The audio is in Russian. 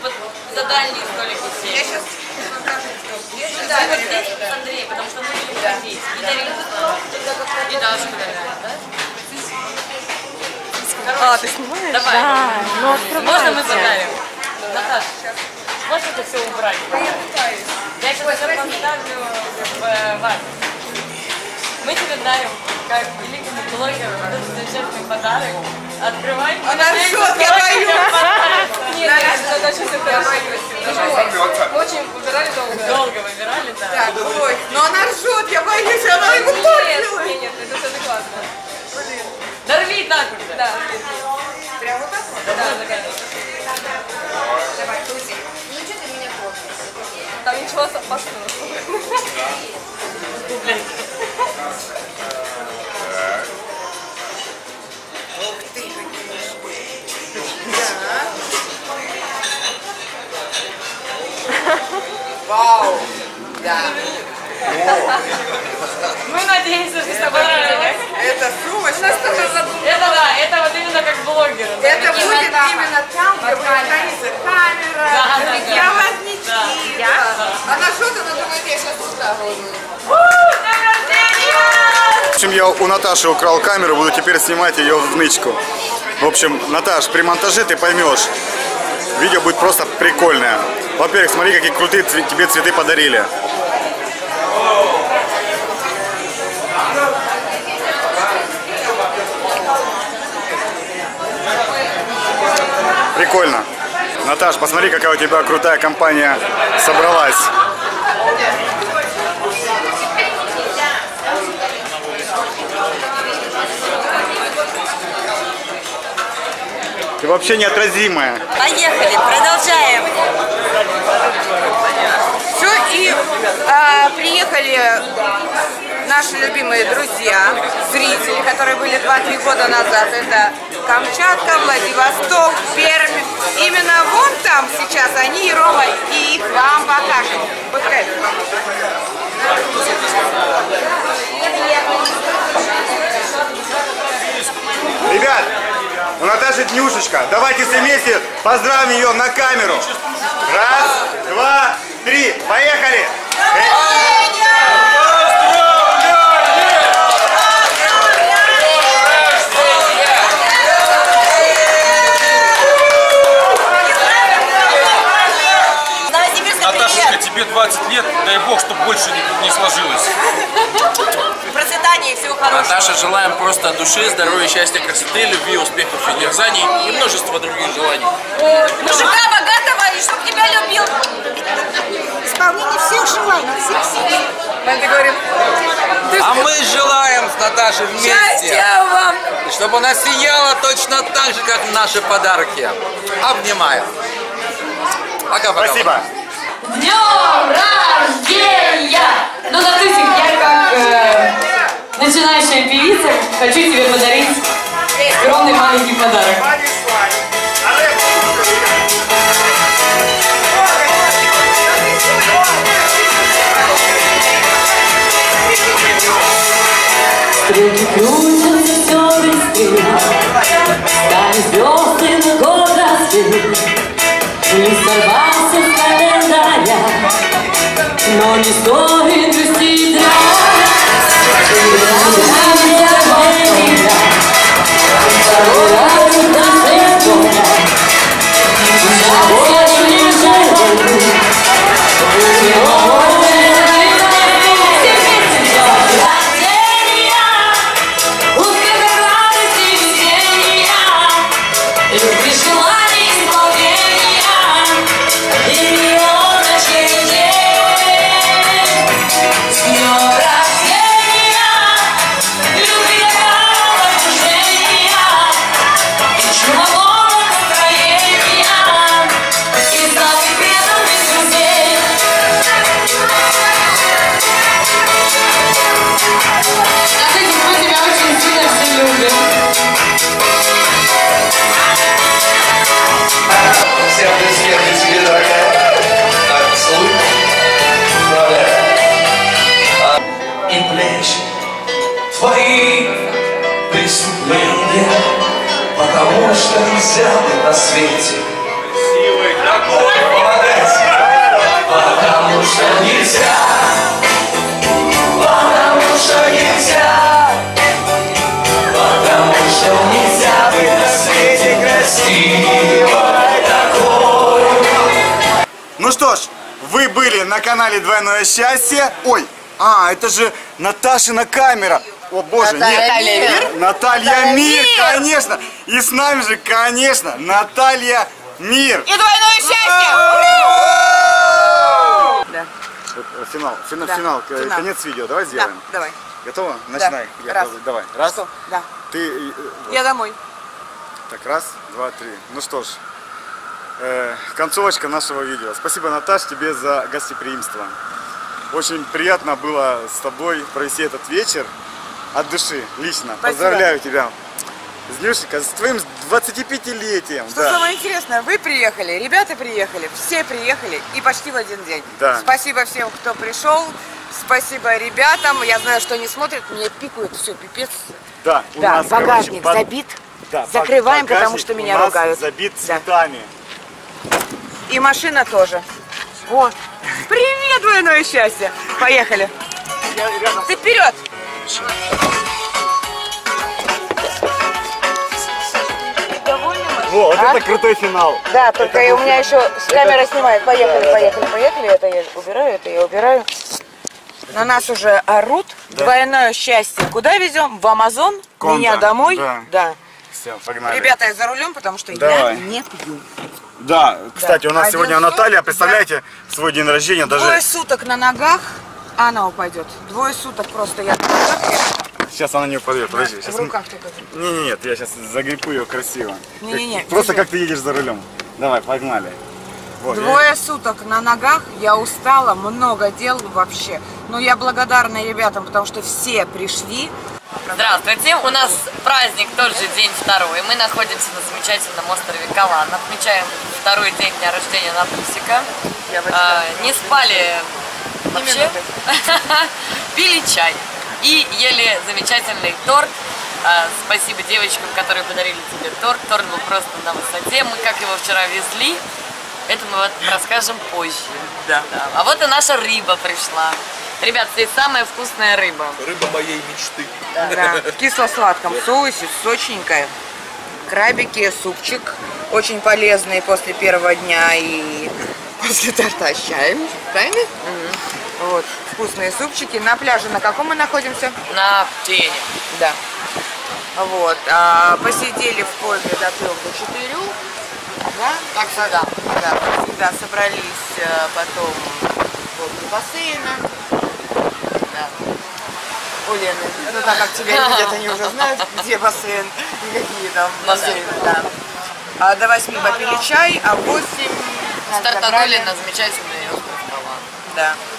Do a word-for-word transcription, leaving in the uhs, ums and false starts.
под, за дальние столики сесть. Я сейчас покажу, что Да, вот здесь с Андреем, потому что мы будем ходить. И Дарину. И Дашку, наверное, да? А, ты снимаешь? Давай. Да, ну Можно мы открывайте. задарим? Наташа, можешь это все убрать? Я сейчас это поставлю в вас. Мы тебе дарим, как великому блогеру, вот этот замечательный подарок. Открывай. Она ржет, я боюсь. Нет, я сейчас это очень выбирали долго. Долго выбирали, да. Так, ой, но она ржет, я боюсь, она ему тоже. Нет, нет, это все классно. Дорви так уже. Да. Прям вот так вот? Да, да, конечно. Давай, Тузи. Ну что ты меня портишь? Там ничего опасного. Ух ты, вау, да. Мы надеемся, что тебе понравилось. Это сумочка. Это да, это вот именно как блогер. Это будет именно там, где будет храниться камера. Да, да, да. Я вознички. Да. Она что-то, она думает, я сейчас туда буду. В общем, я у Наташи украл камеру, буду теперь снимать ее в нычку. В общем, Наташ, при монтаже ты поймешь, видео будет просто прикольное. Во-первых, смотри, какие крутые цве- тебе цветы подарили. Прикольно. Наташ, посмотри, какая у тебя крутая компания собралась. Ты вообще неотразимая. Поехали, продолжаем. Все, и а, приехали наши любимые друзья, зрители, которые были два-три года назад. Это Камчатка, Владивосток, Пермь. Именно вон там сейчас они и Рома, и их вам покажем. Пускай. Ребят, у Наташи днюшечка. Давайте все вместе поздравим ее на камеру. Раз, два, три. Поехали! Наташечка, тебе двадцать лет, дай бог, чтобы больше не, не сложилось. Процветания и всего хорошего. Наташа, желаем просто от души, здоровья, счастья, красоты, любви, успехов и дерзаний и множество других желаний. Мужика богатого и чтоб тебя любил. Исполнение всех желаний, всех всех. Мы говорим. А мы желаем с Наташей вместе, Счастья вам! и чтобы она сияла точно так же, как наши подарки. Обнимаю. Пока-пока. Спасибо. С днем рождения! Ну, Натусик, я как э, начинающая певица хочу тебе подарить скромный маленький подарок. Стрелки крутятся все быстрее, стали звезды на год рассвет. Не сорвался с календаря, но не стоит грустить раз. Второй раз на свет я больше не живу. Твои преступления, потому что нельзя быть на свете. Ну что ж, вы были на канале Двойное Счастье. Ой, а, это же Наташина камера. О боже, Наталья нет. Мир. Наталья Наталья Мир, Мир. конечно. И с нами же, конечно, Наталья Мир. И Двойное Счастье! Да. Финал, финал, Да. финал, Финал. конец видео. Давай Да, сделаем. давай. Готово? Начинай. Я Раз. пробую. Давай. Раз. Что? Да. Ты. э, Я домой. Так, раз, два, три. Ну что ж, э, концовочка нашего видео. Спасибо, Наташ, тебе за гостеприимство. Очень приятно было с тобой провести этот вечер от души, лично. Спасибо. Поздравляю тебя с Днюшенька, с твоим двадцатипятилетием. Что Да. самое интересное, вы приехали, ребята приехали, все приехали и почти в один день. Да. Спасибо всем, кто пришел. Спасибо ребятам. Я знаю, что они смотрят, мне пикают, все, пипец. Да, у Да, нас, багажник короче, забит. да, Закрываем, потому багажник что у меня нас ругают. забит Да. цветами. И машина тоже. О, привет, Двойное Счастье. Поехали. Ты вперед. Вот, А? это крутой финал. Да, только и у меня еще камера снимает. Поехали, поехали, поехали. Это я убираю, это я убираю. На нас уже орут. Двойное Счастье. Куда везем? В Амазон? Конда. Меня домой? Да. Да. Все, погнали. Ребята, я за рулем, потому что Давай. я не пью. Да, кстати, у нас Один сегодня суд, Наталья, представляете, свой день рождения даже... Двое суток на ногах, она упадет. Двое суток просто я на ногах. Сейчас она не упадет, подожди. Сейчас... В руках только. Не, не, нет, я сейчас загрипу ее красиво. Не-не-не, Как- Просто держи. как ты едешь за рулем. Давай, погнали. Вот, Двое суток на ногах, я устала, много дел вообще. Но я благодарна ребятам, потому что все пришли. Здравствуйте, у нас праздник тот же день второй. Мы находимся на замечательном острове Калан. Отмечаем второй день дня рождения Натусика. А, не спали вообще. Пили чай и ели замечательный торт. А, спасибо девочкам, которые подарили тебе торт. Торт был просто на высоте. Мы как его вчера везли, это мы вот расскажем позже. Да. Да. А вот и наша рыба пришла. Ребят, здесь самая вкусная рыба. Рыба моей мечты. Да, в кисло-сладком соусе, сочненькая. Крабики, супчик. Очень полезный после первого дня и после торта с чаем. Правильно? Вот, вкусные супчики. На пляже на каком мы находимся? На птине. Да. Вот. А, посидели в погребе до трех, до четырех. Да? Как всегда. Да, как всегда. Собрались а, потом возле бассейна. Да. У Лены. Ну так как тебя не видят, они уже знают, где бассейн и какие там бассейны. Да. А до восьми попили чай, а в восемь нас Стартанули забрали. на замечательный остров Калан. Да.